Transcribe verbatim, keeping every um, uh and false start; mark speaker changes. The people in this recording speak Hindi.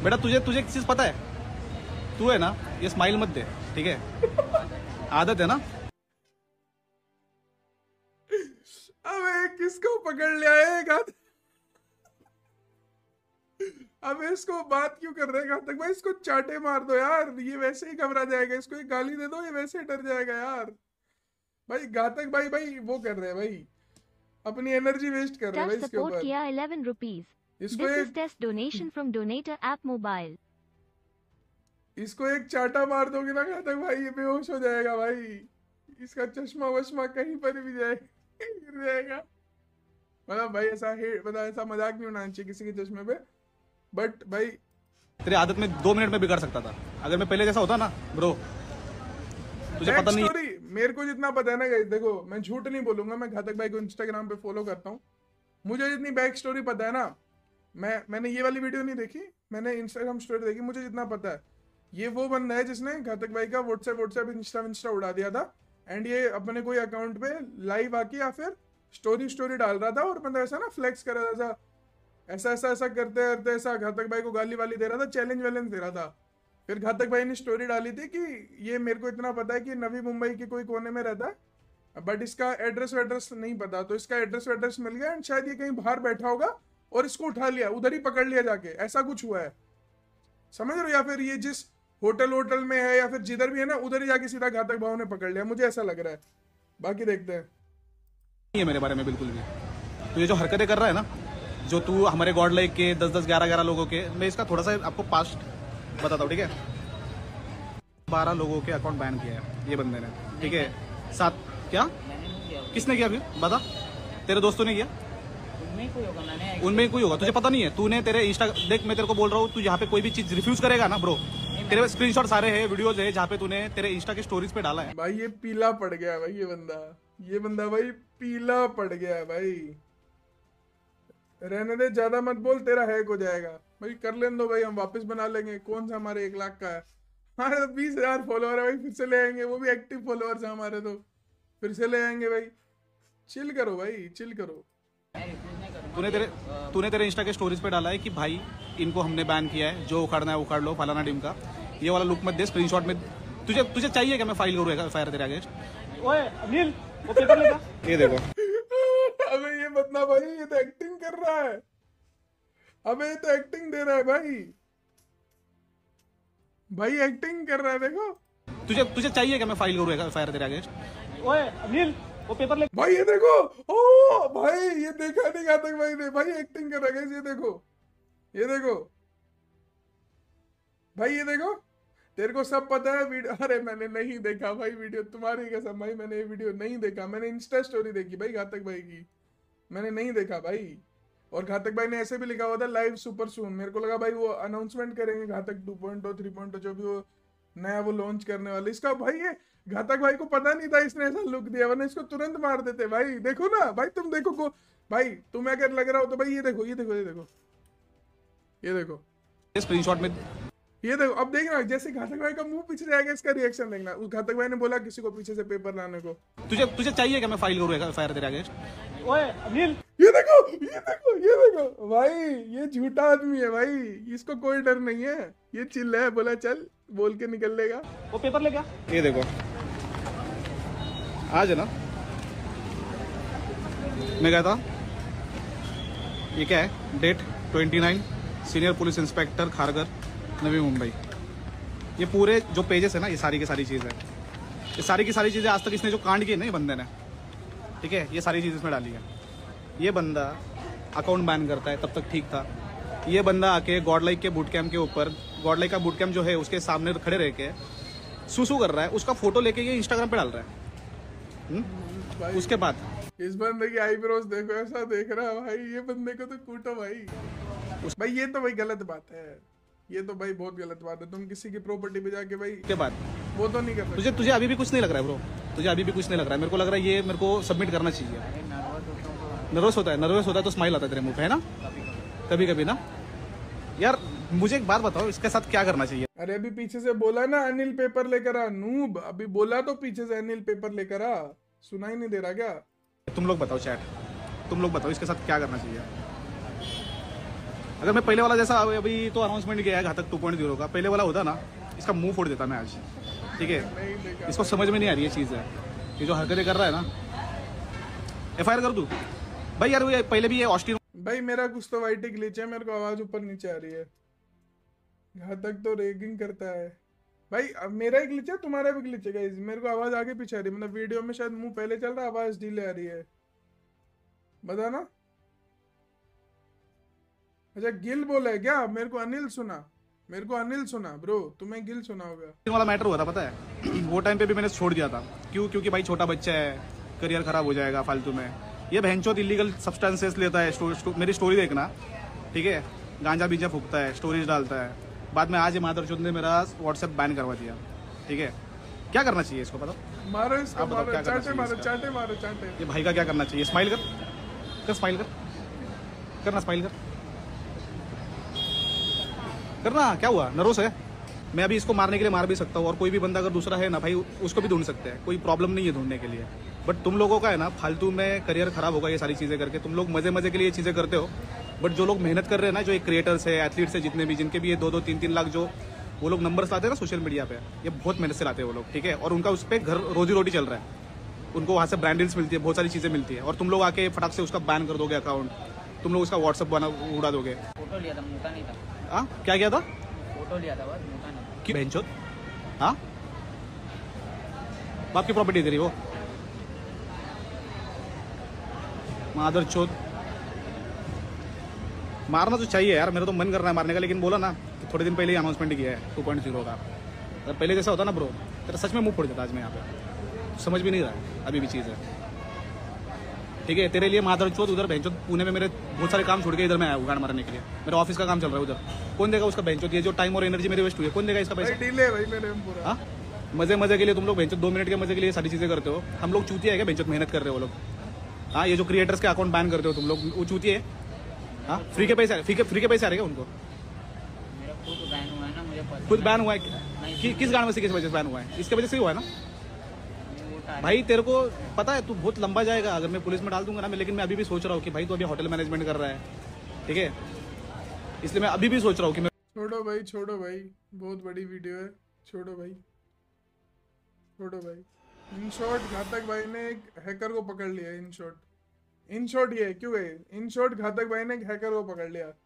Speaker 1: बेटा तुझे तुझे एक चीज पता है, तू है ना ये स्माइल मत दे, ठीक है, आदत है ना।
Speaker 2: अबे किसको पकड़ लिया है घातक? अबे इसको बात क्यों कर रहे हैं घातक भाई? इसको चाटे मार दो यार, ये वैसे ही घबरा जाएगा। इसको एक गाली दे दो, ये वैसे ही डर जाएगा यार। भाई घातक भाई भाई वो कर रहे हैं भाई, अपनी एनर्जी वेस्ट कर रहे हैं भाई इसके ऊपर।
Speaker 3: किया eleven rupees.
Speaker 2: इसको
Speaker 3: This
Speaker 2: एक
Speaker 3: is test donation from donator app mobile.
Speaker 2: इसको एक चाटा मार दोगे ना घातक भाई, ये बेहोश हो जाएगा भाई। इसका चश्मा वश्मा कहीं पर भी जाएगा, गिर जाएगा। मतलब भाई ऐसा मतलब ऐसा मजाक नहीं उड़ाना चाहिए किसी के चश्मे पे, बट भाई
Speaker 1: तेरी आदत में दो मिनट में बिगाड़ सकता था अगर मैं पहले जैसा होता ना ब्रो। तुझे पता नहीं
Speaker 2: स्टोरी मेरे को जितना पता है ना गाइस, देखो मैं झूठ नहीं बोलूंगा, मैं घातक भाई को इंस्टाग्राम पे फॉलो करता हूँ। मुझे जितनी बैक स्टोरी पता है ना, मैं मैंने ये वाली वीडियो नहीं देखी, मैंने इंस्टाग्राम स्टोरी देखी। मुझे जितना पता है, ये वो बंदा है जिसने घातक भाई का व्हाट्सएप व्हाट्सएप इंस्टा इंस्टा उड़ा दिया था। एंड ये अपने कोई अकाउंट पे लाइव आके या फिर स्टोरी स्टोरी डाल रहा था और मतलब ऐसा ना फ्लेक्स कर रहा था, ऐसा ऐसा ऐसा करते करते ऐसा घातक भाई को गाली वाली दे रहा था, चैलेंज वैलेंज दे रहा था। फिर घातक भाई ने स्टोरी डाली थी कि ये मेरे को इतना पता है कि नवी मुंबई के कोई कोने में रहता है, बट इसका एड्रेस वेड्रेस नहीं पता। तो इसका एड्रेस वेड्रेस मिल गया एंड शायद ये कहीं बाहर बैठा होगा और इसको उठा लिया, उधर ही पकड़ लिया जाके, ऐसा कुछ हुआ है, समझ रहे हो? या फिर ये जिस होटल होटल में है या फिर जिधर भी है ना, उधर ही जाके सीधा घातक भाव ने पकड़ लिया, मुझे ऐसा लग रहा है। बाकी देखते हैं।
Speaker 1: है मेरे बारे में बिल्कुल भी। तो ये जो हरकतें कर रहा है ना, जो तू हमारे गॉड लाइक के दस दस ग्यारह ग्यारह लोगों के, मैं इसका थोड़ा सा आपको पास्ट बताता हूँ, ठीक है। बारह लोगों के अकाउंट बैन किया है ये बंदे ने, ठीक है। सात क्या किसने किया? फिर बता, तेरे दोस्तों ने किया? उनमें कोई होगा, मैंने उनमें कोई होगा, तुझे पता नहीं है। तूने तेरे इंस्टा देख, मैं तेरे को बोल रहा हूँ, तू यहाँ पे कोई भी चीज रिफ्यूज करेगा ना ब्रो, तेरे स्क्रीनशॉट सारे हैं, वीडियोज है जहाँ पे तूने तेरे इंस्टा के स्टोरीज पे डाला है।
Speaker 2: भाई ये पीला पड़ गया भाई, ये बंदा ये बंदा भाई पीला पड़ गया है भाई। रहने दे, ज्यादा मत बोल, तेरा हैक हो जाएगा भाई। कर लेने दो भाई, हम वापस बना लेंगे। कौन सा हमारे एक लाख का है, हमारे तो बीस हजार फॉलोअर है भाई, फिर से ले आएंगे। वो भी एक्टिव फॉलोअर्स है हमारे, तो फिर से ले आएंगे भाई। चिल करो भाई, चिल करो।
Speaker 1: तूने तेरे तूने तेरे इंस्टा के स्टोरीज पे डाला है कि भाई इनको हमने बैन किया है, जो उखाड़ना है उखाड़ लो, फलाना टीम का। ये वाला लुक मत दे स्क्रीनशॉट में। तुझे तुझे चाहिए क्या मैं फाइल करूँ एफ आई आर तेरे अगेंस्ट? ओए अनिल, वो पेपर लेगा। ये देखो।
Speaker 2: अबे ये बंदा भाई, ये तो एक्टिंग कर रहा है। अबे ये तो एक्टिंग दे रहा है भाई, भाई एक्टिंग कर रहा है, देखो।
Speaker 1: तुझे तुझे चाहिए क्या मैं फाइल करूँ एफ आई आर तेरे अगेंस्ट? ओए अनिल, वो पेपर ले।
Speaker 2: भाई ये देखो, ओ भाई ये देखा नहीं घातक भाई ने, भाई एक्टिंग कर रहा है। ये देखो, ये देखो भाई, ये देखो। तेरे को सब पता है वीडियो? अरे मैंने नहीं देखा भाई वीडियो, तुम्हारी कसम भाई, मैंने ये वीडियो नहीं देखा। मैंने इंस्टा स्टोरी देखी भाई घातक भाई की, मैंने नहीं देखा भाई। और घातक भाई ने ऐसे भी लिखा हुआ था लाइव सुपर सून। मेरे को लगा भाई वो अनाउंसमेंट करेंगे Ghatak two point O three point O, जो भी वो नया वो लॉन्च करने वाले। इसका भाई ये घातक भाई को पता नहीं था इसने ऐसा लुक दिया, वरना इसको तुरंत मार देते भाई। देखो ना भाई, तुम देखो को भाई, तुम्हें अगर लग रहा हो तो भाई ये देखो, ये देखो, ये देखो, ये देखो
Speaker 1: स्क्रीनशॉट में।
Speaker 2: ये देखो। अब देखना, जैसे घातक भाई का मुंह पीछे जाएगा, इसका रिएक्शन देखना। उस घातक भाई ने बोला किसी को पीछे से पेपर लाने को।
Speaker 1: तुझे तुझे चाहिए क्या मैं फाइल करूँ एफ आई आर तेरे अगेंस्ट? ओए अनिल,
Speaker 2: ये देखो, ये देखो, ये देखो भाई, ये झूठा आदमी है भाई, इसको कोई डर नहीं है, ये चिल्ला है। बोला चल बोल के निकल लेगा।
Speaker 1: वो पेपर ले क्या? ये देखो आज है ना, मैं गया था, ये क्या है, date twenty nine, senior police inspector Kharghar, Navi Mumbai. ये पूरे जो पेजेस है ना, ये सारी की सारी चीज़ है, ये सारी की सारी चीज़ें आज तक इसने जो कांड किए ना ये बंदे ने, ठीक है, ये सारी चीज़ इसमें डाली है। ये बंदा अकाउंट बैन करता है, तब तक ठीक था। ये बंदा आके गॉड लाइक के बूट कैंप के ऊपर, गॉड लाइक का बूट कैंप जो है उसके सामने खड़े रह के सुसु कर रहा है, उसका फोटो लेके ये इंस्टाग्राम पे डाल रहा है। हुँ? उसके बाद
Speaker 2: इस बंदे की आईब्रोज देखो, ऐसा देख रहा है भाई, ये बंदे को तो कूटो भाई। उस भाई ये तो भाई गलत बात है, ये तो भाई बहुत गलत बात है। तुम किसी की प्रॉपर्टी पे जाके भाई
Speaker 1: के बाद
Speaker 2: वो तो नहीं कर सकते।
Speaker 1: तुझे तुझे अभी भी कुछ नहीं लग रहा है ब्रो? तुझे अभी भी कुछ नहीं लग रहा है? मेरे को लग रहा है ये मेरे को सबमिट करना चाहिए। नर्वस होता है, नर्वस होता है तो स्माइल आता है तेरे मुंह पे, है ना, कभी कभी ना। यार मुझे एक बात बताओ, इसके साथ क्या करना चाहिए?
Speaker 2: अरे अभी पीछे से बोला ना अनिल पेपर लेकर आ, नूब। अभी बोला तो पीछे से अनिल पेपर लेकर आ, सुनाई नहीं दे रहा क्या? तुम
Speaker 1: लोग बताओ चैट, तुम लोग बताओ इसके साथ क्या करना चाहिए? अगर मैं पहले वाला जैसा अभी तो अनाउंसमेंट किया है घातक टू पॉइंट जीरो का, पहले वाला होता ना इसका मुंह फोड़ देता मैं आज, ठीक है। इसको समझ में नहीं आ रही ये चीज़ है, ये जो हरकतें कर रहा है ना, एफ आई आर कर दूँ भाई यार। ये पहले भी ये ऑस्टिन
Speaker 2: भाई मेरा कुछ तो वाइटी ग्लिच है, मेरे को आवाज ऊपर नीचे आ रही है। घातक तो रेगिंग करता है भाई। अब मेरा ही ग्लिच है, तुम्हारा भी ग्लिच है गाइस। मेरे को आवाज आगे पीछे आ रही है, मतलब वीडियो में शायद मुंह पहले चल रहा है, आवाज डीले आ रही है, बता ना। अच्छा गिल बोला है क्या? मेरे को अनिल सुना, मेरे को अनिल सुना ब्रो, तुम्हें गिल सुना होगा।
Speaker 1: वाला मैटर हुआ था पता है वो टाइम पे भी मैंने छोड़ दिया था। क्यों? क्योंकि भाई छोटा बच्चा है, करियर खराब हो जाएगा फालतू में। ये बहनचोद इलीगल सब्सटेंसेस लेता है। स्टो, स्टो, मेरी स्टोरी देखना, ठीक है, गांजा बीजा फूकता है, स्टोरीज डालता है, बाद में आज मादरचोद ने मेरा व्हाट्सएप बैन करवा दिया, ठीक है। क्या करना चाहिए इसको बताओ?
Speaker 2: मारो इसको,
Speaker 1: बताओ,
Speaker 2: मारो,
Speaker 1: क्या करना
Speaker 2: चाटे
Speaker 1: चाहिए
Speaker 2: मारो,
Speaker 1: इसका?
Speaker 2: चाटे मारो, चाटे।
Speaker 1: ये भाई का क्या करना चाहिए? स्माइल कर कर स्माइल कर करना, स्माइल कर करना। क्या हुआ? नरोस है? मैं अभी इसको मारने के लिए मार भी सकता हूँ, और कोई भी बंदा अगर दूसरा है ना भाई उसको भी ढूंढ सकते हैं, कोई प्रॉब्लम नहीं है ढूंढने के लिए। बट तुम लोगों का है ना फालतू में करियर खराब होगा ये सारी चीज़ें करके। तुम लोग मजे मजे के लिए ये चीज़ें करते हो, बट जो लोग मेहनत कर रहे हैं ना, जो एक क्रिएटर्स है, एथलीट्स है, जितने भी, जिनके भी ये दो दो तीन तीन लाख जो वो लोग नंबर्स लाते हैं ना सोशल मीडिया पे, ये बहुत मेहनत से लाते हैं वो लोग, ठीक है। और उनका उस पर घर रोजी रोटी चल रहा है, उनको वहाँ से ब्रांड डील्स मिलती है, बहुत सारी चीज़ें मिलती है, और तुम लोग आके फटाक से उसका बैन कर दोगे अकाउंट, तुम लोग उसका व्हाट्सअप बना उड़ा दोगे।
Speaker 4: फोटो लिया था, मोटा नहीं था।
Speaker 1: हाँ क्या किया था?
Speaker 4: फोटो लिया था बस, मोटा नहीं था।
Speaker 1: कि बहनचोद, हाँ बाप की प्रॉपर्टी तेरी वो, मादर चोद। मारना तो चाहिए यार, मेरा तो मन कर रहा है मारने का, लेकिन बोला ना कि थोड़े दिन पहले ही अनाउंसमेंट किया है टू पॉइंट जीरो का। अगर पहले जैसा होता ना ब्रो, तेरा सच में मुंह फोड़ देता आज मैं यहाँ पे। समझ भी नहीं रहा है अभी भी चीज़ है, ठीक है। तेरे लिए मादर चोद उधर बहनचोद पुणे में मेरे बहुत सारे काम छोड़ के इधर मैं आया हूँ गाड़ मारने के लिए। मेरा ऑफिस का काम चल रहा है उधर, कौन देगा उसका बहनचोद? ये जो टाइम और एनर्जी मेरी वेस्ट हुई है, कौन देगा इसका पैसा?
Speaker 2: डिले भाई मेरे में पूरा।
Speaker 1: हाँ मजे मजे के लिए तुम लोग बहनचोद दो मिनट के मजे के लिए सारी चीज़ें करते हो। हम लोग चूतिया है क्या बहनचोद मेहनत कर रहे हो वो लोग? हाँ ये जो क्रिएटर्स के अकाउंट बैन करते हो तुम लोग, वो चूतिया है? हाँ फ्री के पैसे, फ्री के फ्री के पैसे आ रहे हैं उनको?
Speaker 4: मेरा खुद बैन हुआ है ना, मुझे पता
Speaker 1: खुद बैन हुआ है
Speaker 4: नहीं।
Speaker 1: कि, किस गाने में से किस वजह से बैन हुआ है? इसके वजह से ही हुआ है ना
Speaker 4: वो टाइम-
Speaker 1: भाई। तेरे को पता है तू बहुत लंबा जाएगा अगर मैं पुलिस में डाल दूंगा ना मैं, लेकिन मैं अभी भी सोच रहा हूँ कि भाई तू अभी होटल मैनेजमेंट कर रहा है, ठीक है, इसलिए मैं अभी भी सोच रहा हूँ कि मैं
Speaker 2: छोड़ो भाई, छोड़ो भाई, बहुत बड़ी वीडियो है, छोड़ो भाई, छोड़ो भाई। इन शॉर्ट घातक भाई ने एक हैकर को पकड़ लिया। इन शॉर्ट, इन शॉर्ट ये क्यों है? इन शॉर्ट घातक भाई ने एक हैकर को पकड़ लिया।